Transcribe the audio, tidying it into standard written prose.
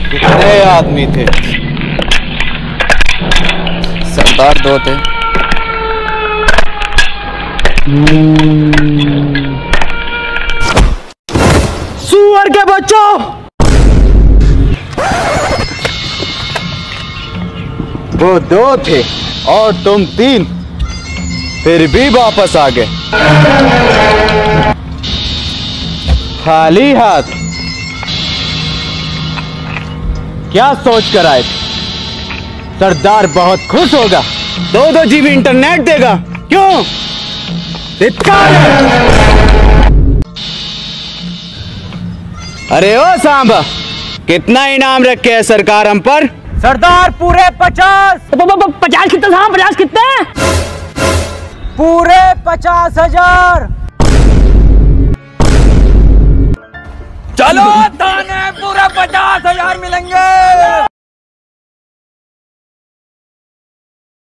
कितने आदमी थे? सरदार 2 थे। सुअर के बच्चों, वो 2 थे और तुम 3, फिर भी वापस आ गए खाली हाथ। क्या सोच कर आए? सरदार बहुत खुश होगा, 2-2 GB इंटरनेट देगा। क्यों? धिक्कार है। अरे ओ सांबा, कितना इनाम रखे है सरकार हम पर? सरदार पूरे 50। 50 कितने साहब? 50 कितने? पूरे 50,000। चलो थाने पूरे 50,000 मिलेंगे।